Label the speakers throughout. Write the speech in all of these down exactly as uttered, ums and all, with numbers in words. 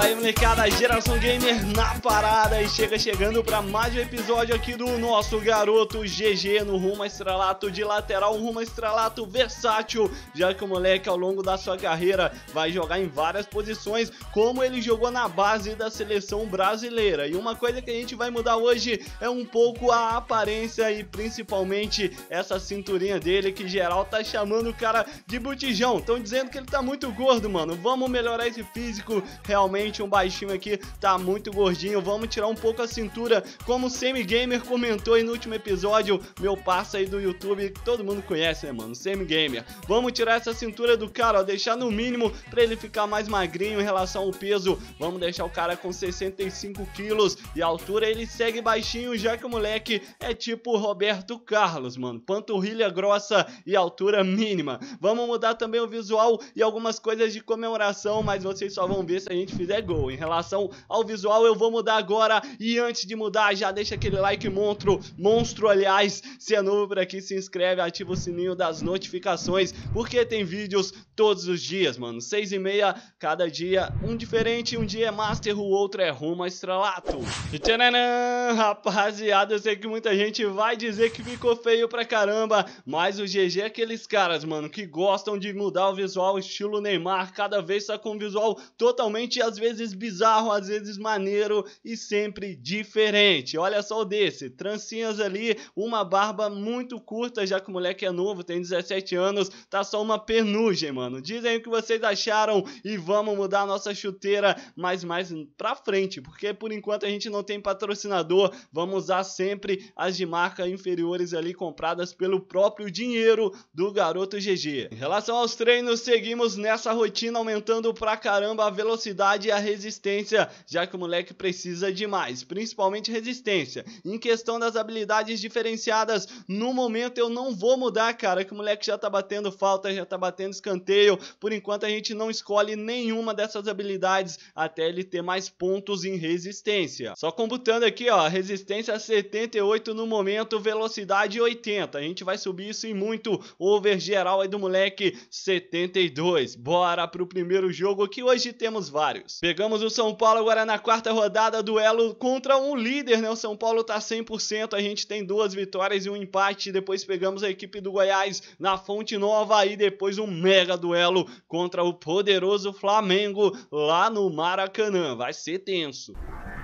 Speaker 1: Fala aí, molecada, Geração Gamer na parada e chega chegando para mais um episódio aqui do nosso garoto G G no rumo a estrelato de lateral, um rumo a estrelato versátil, já que o moleque ao longo da sua carreira vai jogar em várias posições, como ele jogou na base da seleção brasileira. E uma coisa que a gente vai mudar hoje é um pouco a aparência e principalmente essa cinturinha dele, que geral tá chamando o cara de botijão. Estão dizendo que ele tá muito gordo, mano. Vamos melhorar esse físico. Realmente um baixinho aqui tá muito gordinho. Vamos tirar um pouco a cintura, como o Semi Gamer comentou aí no último episódio, meu parça aí do YouTube, que todo mundo conhece, né, mano? Semi Gamer. Vamos tirar essa cintura do cara, ó, deixar no mínimo pra ele ficar mais magrinho em relação ao peso. Vamos deixar o cara com sessenta e cinco quilos e a altura ele segue baixinho, já que o moleque é tipo Roberto Carlos, mano. Panturrilha grossa e altura mínima. Vamos mudar também o visual e algumas coisas de comemoração, mas vocês só vão ver se a gente fizer gol. Em relação ao visual eu vou mudar agora, e antes de mudar já deixa aquele like monstro, monstro aliás, se é novo por aqui se inscreve, ativa o sininho das notificações, porque tem vídeos todos os dias, mano, seis e meia cada dia, um diferente, um dia é Master, o outro é rumo a estrelato. E tcharam, rapaziada, eu sei que muita gente vai dizer que ficou feio pra caramba, mas o G G é aqueles caras, mano, que gostam de mudar o visual estilo Neymar, cada vez tá com um visual totalmente, às vezes bizarro, às vezes maneiro e sempre diferente. Olha só o desse, trancinhas ali, uma barba muito curta, já que o moleque é novo, tem dezessete anos, tá só uma penugem, mano. Dizem o que vocês acharam e vamos mudar a nossa chuteira, mas mais pra frente, porque por enquanto a gente não tem patrocinador, vamos usar sempre as de marca inferiores ali, compradas pelo próprio dinheiro do garoto G G. Em relação aos treinos, seguimos nessa rotina, aumentando pra caramba a velocidade e a resistência, já que o moleque precisa de mais, principalmente resistência. Em questão das habilidades diferenciadas, no momento eu não vou mudar, cara, que o moleque já tá batendo falta, já tá batendo escanteio. Por enquanto a gente não escolhe nenhuma dessas habilidades até ele ter mais pontos em resistência. Só computando aqui, ó, resistência setenta e oito no momento, velocidade oitenta. A gente vai subir isso em muito, over geral aí do moleque setenta e dois. Bora pro primeiro jogo, que hoje temos vários. Pegamos o São Paulo agora na quarta rodada, duelo contra um líder, né? O São Paulo tá cem por cento, a gente tem duas vitórias e um empate. Depois pegamos a equipe do Goiás na Fonte Nova e depois um mega duelo contra o poderoso Flamengo lá no Maracanã. Vai ser tenso.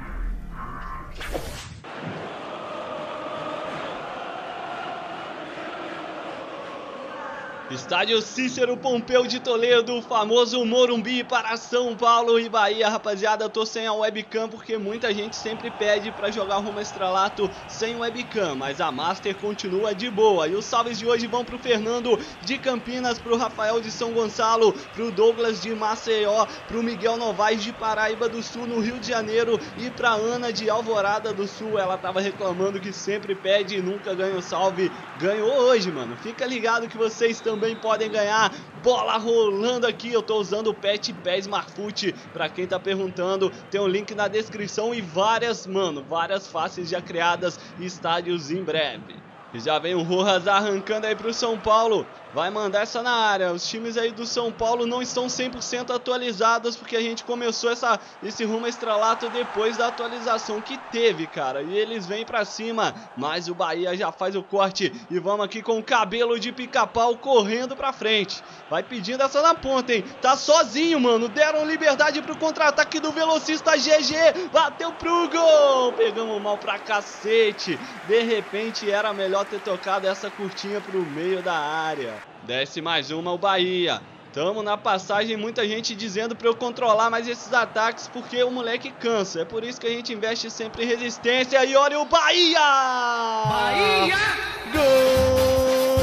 Speaker 1: Estádio Cícero Pompeu de Toledo, o famoso Morumbi para São Paulo e Bahia. Rapaziada, eu tô sem a webcam porque muita gente sempre pede pra jogar rumo a estrelato sem webcam, mas a Master continua de boa. E os salves de hoje vão pro Fernando de Campinas, pro Rafael de São Gonçalo, pro Douglas de Maceió, pro Miguel Novaes de Paraíba do Sul, no Rio de Janeiro, e pra Ana de Alvorada do Sul. Ela tava reclamando que sempre pede e nunca ganha o salve. Ganhou hoje, mano. Fica ligado que vocês também também podem ganhar. Bola rolando aqui, eu tô usando o Pet Pés Marfoot, pra quem tá perguntando, tem um link na descrição e várias, mano, várias faces já criadas, estádios em breve. E já vem o Rojas arrancando aí pro São Paulo, vai mandar essa na área. Os times aí do São Paulo não estão cem por cento atualizados, porque a gente começou essa, esse rumo a estrelato depois da atualização que teve, cara. E eles vêm pra cima, mas o Bahia já faz o corte. E vamos aqui com o cabelo de pica-pau correndo pra frente. Vai pedindo essa na ponta, hein? Tá sozinho, mano. Deram liberdade pro contra-ataque do velocista G G. Bateu pro gol. Pegamos mal pra cacete. De repente era melhor ter tocado essa curtinha pro meio da área. Desce mais uma o Bahia. Tamo na passagem, muita gente dizendo pra eu controlar mais esses ataques, porque o moleque cansa. É por isso que a gente investe sempre em resistência. E olha o Bahia!
Speaker 2: Bahia!
Speaker 1: Gol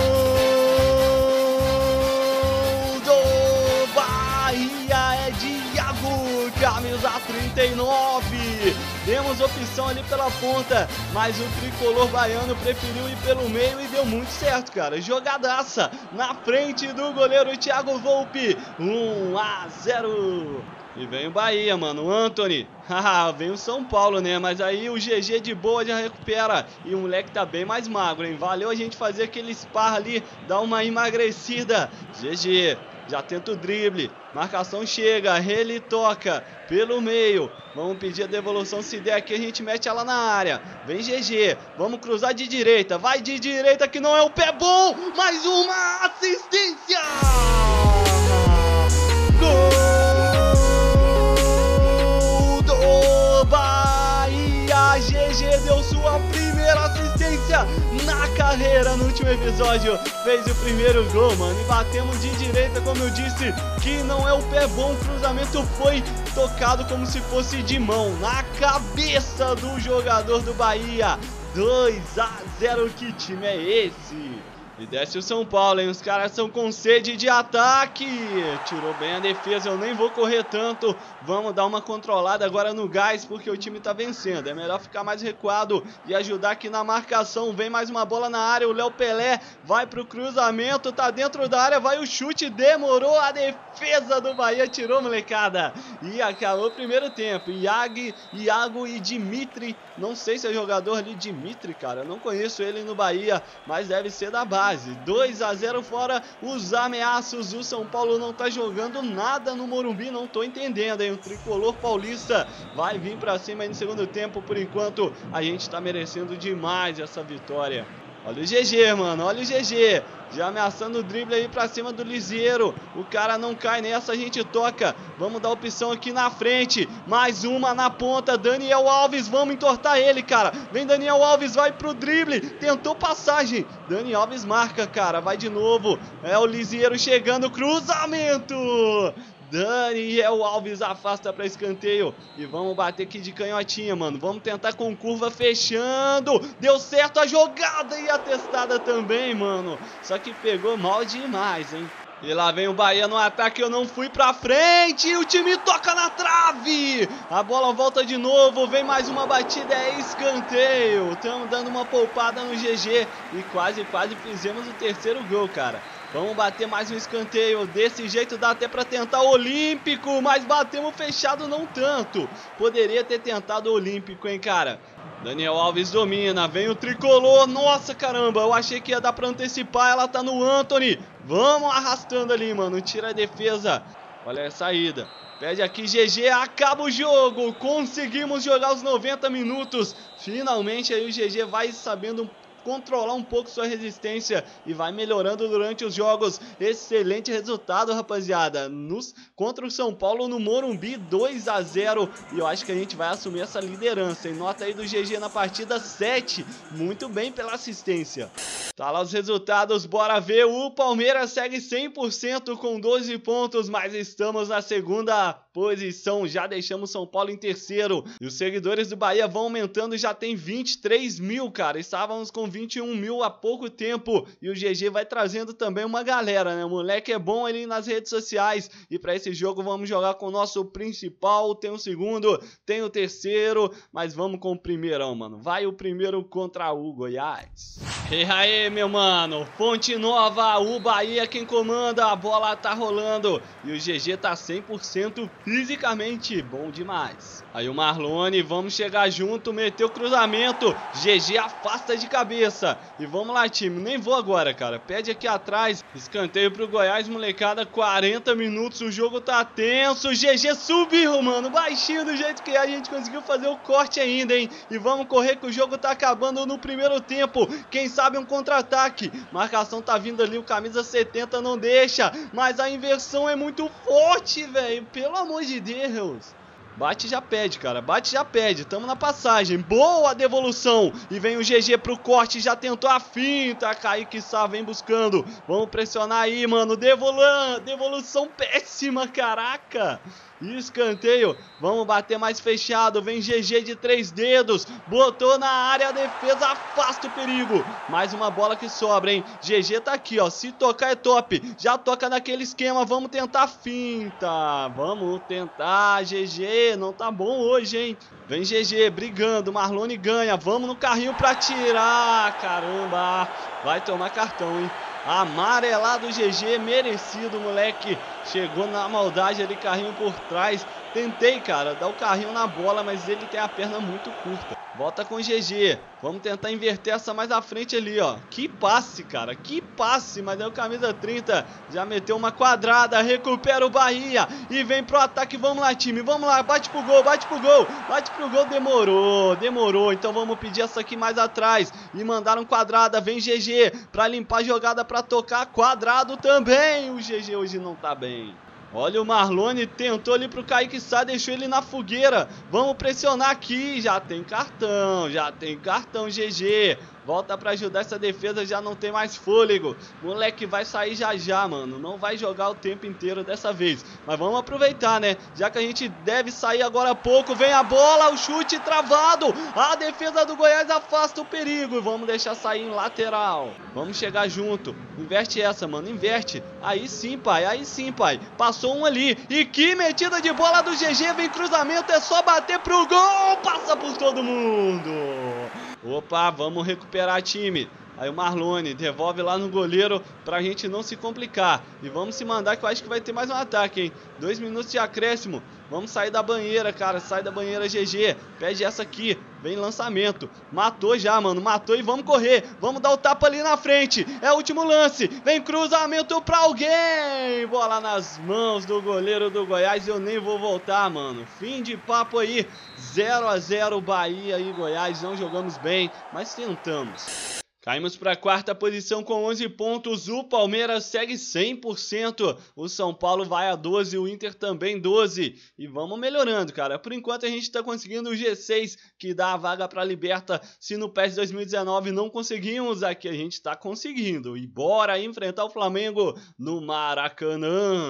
Speaker 1: do Bahia é de Iago, camisa trinta e nove. Demos opção ali pela ponta, mas o tricolor baiano preferiu ir pelo meio e deu muito certo, cara. Jogadaça na frente do goleiro Thiago Volpi. um a zero. E vem o Bahia, mano. O Anthony. Haha, vem o São Paulo, né? Mas aí o G G de boa já recupera. E o moleque tá bem mais magro, hein? Valeu a gente fazer aquele spar ali, dar uma emagrecida. G G. já tenta o drible, marcação chega, ele toca pelo meio, vamos pedir a devolução, se der aqui a gente mete ela na área, vem G G, vamos cruzar de direita, vai de direita que não é o pé bom, mais uma assistência! Gol do Bahia, G G deu sua primeira assistência na carreira no último episódio, fez o primeiro gol, mano, e batemos de direita, como eu disse, que não é o pé bom, o cruzamento foi tocado como se fosse de mão, na cabeça do jogador do Bahia, dois a zero, que time é esse? E desce o São Paulo, hein? Os caras são com sede de ataque. Tirou bem a defesa, eu nem vou correr tanto. Vamos dar uma controlada agora no gás, porque o time tá vencendo. É melhor ficar mais recuado e ajudar aqui na marcação. Vem mais uma bola na área, o Léo Pelé vai pro cruzamento, tá dentro da área, vai o chute, demorou, a defesa do Bahia tirou, molecada. E acabou o primeiro tempo. Iago, Iago e Dimitri, não sei se é jogador ali, Dimitri, cara, eu não conheço ele no Bahia, mas deve ser da base. dois a zero fora os ameaços, o São Paulo não tá jogando nada no Morumbi, não tô entendendo, hein? O tricolor paulista vai vir pra cima aí no segundo tempo, por enquanto a gente tá merecendo demais essa vitória. Olha o G G, mano, olha o G G, já ameaçando o drible aí pra cima do Liseiro, o cara não cai nessa, a gente toca, vamos dar opção aqui na frente, mais uma na ponta, Daniel Alves, vamos entortar ele, cara, vem Daniel Alves, vai pro drible, tentou passagem, Daniel Alves marca, cara, vai de novo, é o Liseiro chegando, cruzamento! Daniel Alves afasta para escanteio. E vamos bater aqui de canhotinha, mano. Vamos tentar com curva fechando. Deu certo a jogada e a testada também, mano. Só que pegou mal demais, hein? E lá vem o Bahia no ataque, eu não fui pra frente, o time toca na trave, a bola volta de novo, vem mais uma batida, é escanteio, estamos dando uma poupada no G G e quase, quase fizemos o terceiro gol, cara. Vamos bater mais um escanteio, desse jeito dá até pra tentar o olímpico, mas batemos fechado não tanto, poderia ter tentado o olímpico, hein, cara. Daniel Alves domina, vem o tricolor, nossa caramba, eu achei que ia dar pra antecipar, ela tá no Anthony, vamos arrastando ali, mano, tira a defesa, olha a saída, pede aqui G G, acaba o jogo, conseguimos jogar os noventa minutos, finalmente aí o G G vai sabendo controlar um pouco sua resistência e vai melhorando durante os jogos. Excelente resultado, rapaziada, nos, contra o São Paulo no Morumbi, dois a zero, e eu acho que a gente vai assumir essa liderança, e nota aí do G G na partida sete, muito bem pela assistência. Tá lá os resultados, bora ver. O Palmeiras segue cem por cento com doze pontos, mas estamos na segunda posição, já deixamos São Paulo em terceiro, e os seguidores do Bahia vão aumentando, já tem vinte e três mil, cara, estávamos com vinte e um mil há pouco tempo, e o G G vai trazendo também uma galera, né, o moleque é bom ali nas redes sociais, e para esse jogo vamos jogar com o nosso principal, tem o segundo, tem o terceiro, mas vamos com o primeirão, mano, vai o primeiro contra o Goiás. E aí, meu mano, Fonte Nova, o Bahia quem comanda, a bola tá rolando, e o G G tá cem por cento fisicamente, bom demais. Aí o Marlone, vamos chegar junto, meteu o cruzamento, G G afasta de cabeça, e vamos lá, time, nem vou agora, cara, pede aqui atrás, escanteio pro Goiás, molecada, quarenta minutos, o jogo tá tenso, G G subiu, mano, baixinho do jeito que a gente conseguiu fazer o corte ainda, hein, e vamos correr que o jogo tá acabando no primeiro tempo, quem sabe um contra-ataque, marcação tá vindo ali, o camisa setenta não deixa, mas a inversão é muito forte, velho, pelo amor de Deus. Bate e já pede, cara, bate e já pede, tamo na passagem, boa devolução, e vem o G G pro corte, já tentou a finta, Kaique Sá vem buscando, vamos pressionar aí, mano, Devolan, devolução péssima, caraca, e escanteio, vamos bater mais fechado, vem G G de três dedos, botou na área, a defesa afasta o perigo, mais uma bola que sobra, hein, G G tá aqui, ó, se tocar é top, já toca naquele esquema, vamos tentar a finta, vamos tentar, G G, não tá bom hoje, hein, vem G G brigando, Marlone ganha, vamos no carrinho pra tirar, caramba, vai tomar cartão, hein. Amarelado G G, merecido, moleque. Chegou na maldade ali, carrinho por trás. Tentei, cara, dar o carrinho na bola, mas ele tem a perna muito curta. Volta com o G G. Vamos tentar inverter essa mais à frente ali, ó. Que passe, cara. Que passe. Mas aí o camisa trinta já meteu uma quadrada. Recupera o Bahia. E vem pro ataque. Vamos lá, time. Vamos lá. Bate pro gol. Bate pro gol. Bate pro gol. Demorou. Demorou. Então vamos pedir essa aqui mais atrás. E mandaram quadrada. Vem G G pra limpar a jogada, pra tocar quadrado também. O G G hoje não tá bem. Olha o Marlone, tentou ali pro Kaique Sá, deixou ele na fogueira. Vamos pressionar aqui, já tem cartão, já tem cartão G G. Volta pra ajudar essa defesa, já não tem mais fôlego. Moleque vai sair já já, mano. Não vai jogar o tempo inteiro dessa vez. Mas vamos aproveitar, né? Já que a gente deve sair agora há pouco. Vem a bola, o chute travado. A defesa do Goiás afasta o perigo. Vamos deixar sair em lateral. Vamos chegar junto. Inverte essa, mano. Inverte. Aí sim, pai. Aí sim, pai. Passou um ali. E que metida de bola do G G. Vem cruzamento. É só bater pro gol. Passa por todo mundo. Opa, vamos recuperar time. Aí o Marlone devolve lá no goleiro pra gente não se complicar. E vamos se mandar que eu acho que vai ter mais um ataque, hein? Dois minutos de acréscimo. Vamos sair da banheira, cara. Sai da banheira, G G. Pede essa aqui. Vem lançamento. Matou já, mano. Matou e vamos correr. Vamos dar o tapa ali na frente. É o último lance. Vem cruzamento pra alguém. Bola nas mãos do goleiro do Goiás. Eu nem vou voltar, mano. Fim de papo aí. zero a zero Bahia e Goiás. Não jogamos bem, mas tentamos. Caímos para a quarta posição com onze pontos, o Palmeiras segue cem por cento, o São Paulo vai a doze, o Inter também doze. E vamos melhorando, cara. Por enquanto a gente está conseguindo o G seis, que dá a vaga para a Liberta. Se no PES dois mil e dezenove não conseguimos, aqui a gente está conseguindo. E bora enfrentar o Flamengo no Maracanã.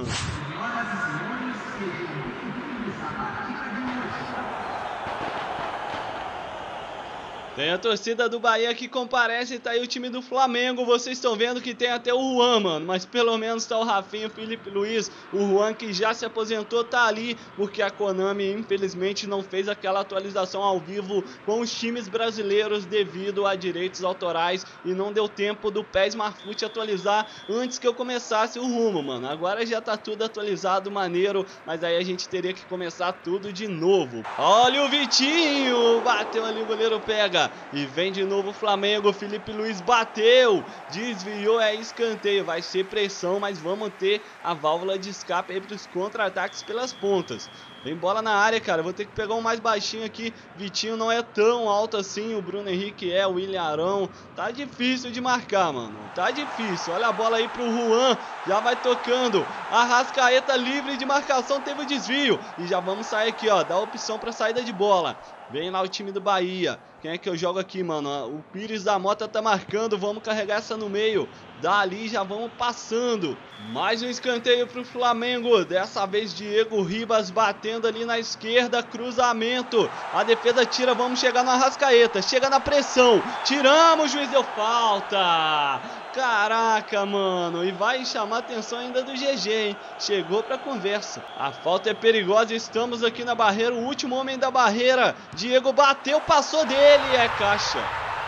Speaker 1: Tem a torcida do Bahia que comparece, tá aí o time do Flamengo. Vocês estão vendo que tem até o Juan, mano. Mas pelo menos tá o Rafinha, o Felipe Luiz. O Juan, que já se aposentou, tá ali. Porque a Konami, infelizmente, não fez aquela atualização ao vivo com os times brasileiros devido a direitos autorais. E não deu tempo do PES Marfute atualizar antes que eu começasse o rumo, mano. Agora já tá tudo atualizado, maneiro. Mas aí a gente teria que começar tudo de novo. Olha o Vitinho! Bateu ali, o goleiro pega. E vem de novo o Flamengo, Felipe Luiz bateu, desviou, é escanteio, vai ser pressão, mas vamos ter a válvula de escape aí para os contra-ataques pelas pontas. Tem bola na área, cara, vou ter que pegar um mais baixinho aqui, Vitinho não é tão alto assim, o Bruno Henrique é, o William Arão, tá difícil de marcar, mano, tá difícil. Olha a bola aí pro Juan, já vai tocando, Arrascaeta livre de marcação, teve o desvio, e já vamos sair aqui, ó, dá opção para saída de bola. Vem lá o time do Bahia. Quem é que eu jogo aqui, mano? O Pires da Mota tá marcando. Vamos carregar essa no meio. Dali já vamos passando. Mais um escanteio pro Flamengo. Dessa vez Diego Ribas batendo ali na esquerda. Cruzamento. A defesa tira. Vamos chegar no Arrascaeta. Chega na pressão. Tiramos. O juiz deu falta. Caraca, mano. E vai chamar a atenção ainda do G G, hein? Chegou pra conversa. A falta é perigosa. Estamos aqui na barreira. O último homem da barreira. Diego bateu, passou dele. É caixa.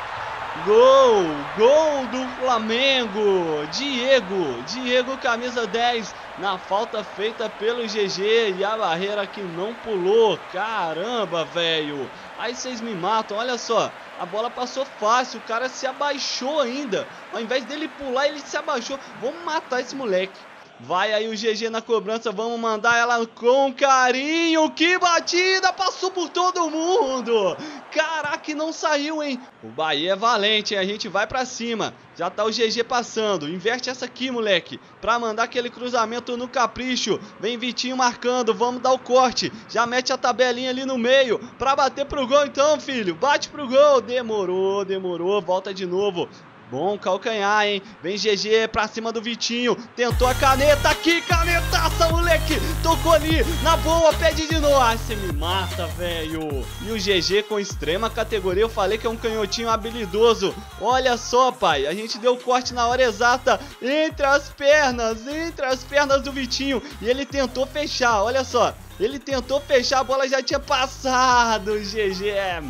Speaker 1: Gol. Gol do Flamengo. Diego. Diego, camisa dez. Na falta feita pelo G G. E a barreira que não pulou. Caramba, velho. Aí vocês me matam. Olha só. A bola passou fácil, o cara se abaixou ainda. Ao invés dele pular, ele se abaixou. Vamos matar esse moleque. Vai aí o G G na cobrança, vamos mandar ela com carinho. Que batida, passou por todo mundo. Caraca, não saiu, hein? O Bahia é valente, hein? A gente vai pra cima. Já tá o G G passando. Inverte essa aqui, moleque, pra mandar aquele cruzamento no capricho. Vem Vitinho marcando, vamos dar o corte. Já mete a tabelinha ali no meio pra bater pro gol então, filho. Bate pro gol. Demorou, demorou. Volta de novo. Bom calcanhar, hein? Vem G G pra cima do Vitinho. Tentou a caneta aqui, canetaça, moleque. Tocou ali, na boa, pede de novo. Ai, você me mata, velho. E o G G com extrema categoria. Eu falei que é um canhotinho habilidoso. Olha só, pai. A gente deu o corte na hora exata. Entre as pernas, entre as pernas do Vitinho. E ele tentou fechar, olha só. Ele tentou fechar, a bola já tinha passado. O G G é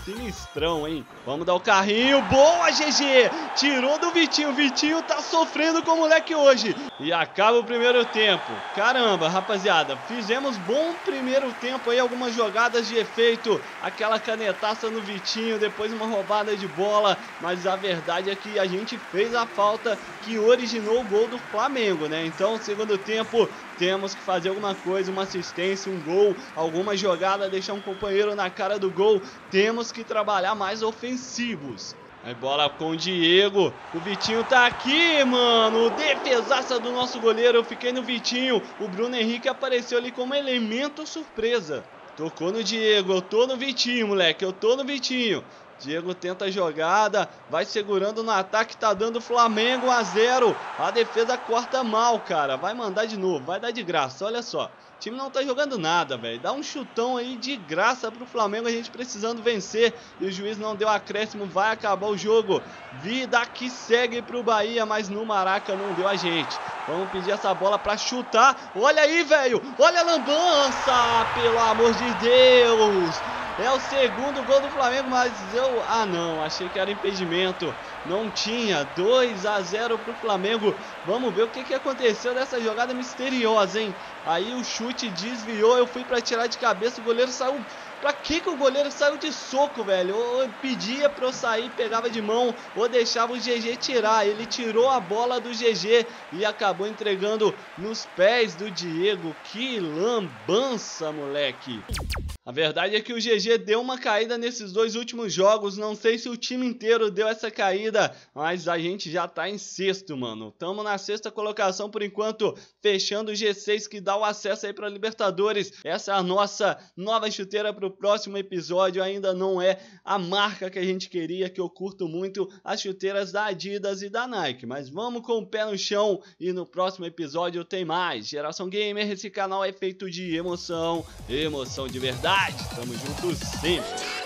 Speaker 1: sinistrão, hein? Vamos dar o carrinho. Boa, G G! Tirou do Vitinho. Vitinho tá sofrendo com o moleque hoje. E acaba o primeiro tempo. Caramba, rapaziada. Fizemos bom primeiro tempo aí. Algumas jogadas de efeito. Aquela canetaça no Vitinho. Depois uma roubada de bola. Mas a verdade é que a gente fez a falta que originou o gol do Flamengo, né? Então, segundo tempo, temos que fazer alguma coisa. Uma assistência, um gol. Alguma jogada. Deixar um companheiro na cara do gol. Temos que trabalhar mais ofensivos. Aí bola com o Diego. O Vitinho tá aqui, mano. Defesaça do nosso goleiro. Eu fiquei no Vitinho. O Bruno Henrique apareceu ali como elemento surpresa. Tocou no Diego. Eu tô no Vitinho, moleque. Eu tô no Vitinho. Diego tenta a jogada, vai segurando no ataque, tá dando Flamengo um a zero. A defesa corta mal, cara. Vai mandar de novo, vai dar de graça, olha só. O time não tá jogando nada, velho. Dá um chutão aí de graça pro Flamengo, a gente precisando vencer. E o juiz não deu acréscimo, vai acabar o jogo. Vida que segue pro Bahia, mas no Maraca não deu a gente. Vamos pedir essa bola pra chutar. Olha aí, velho. Olha a lambança, pelo amor de Deus. É o segundo gol do Flamengo, mas eu... Ah, não, achei que era impedimento. Não tinha. dois a zero pro Flamengo. Vamos ver o que, que aconteceu dessa jogada misteriosa, hein? Aí o chute desviou, eu fui pra tirar de cabeça, o goleiro saiu... Pra que que o goleiro saiu de soco, velho? Ou pedia pra eu sair, pegava de mão, ou deixava o G G tirar. Ele tirou a bola do G G e acabou entregando nos pés do Diego. Que lambança, moleque! A verdade é que o G G deu uma caída nesses dois últimos jogos. Não sei se o time inteiro deu essa caída, mas a gente já tá em sexto, mano. Tamo na sexta colocação por enquanto, fechando o G seis que dá o acesso aí pra Libertadores. Essa é a nossa nova chuteira pro próximo episódio. Ainda não é a marca que a gente queria, que eu curto muito as chuteiras da Adidas e da Nike. Mas vamos com o pé no chão e no próximo episódio tem mais. Geração Gamer, esse canal é feito de emoção, emoção de verdade. Tamo junto sempre.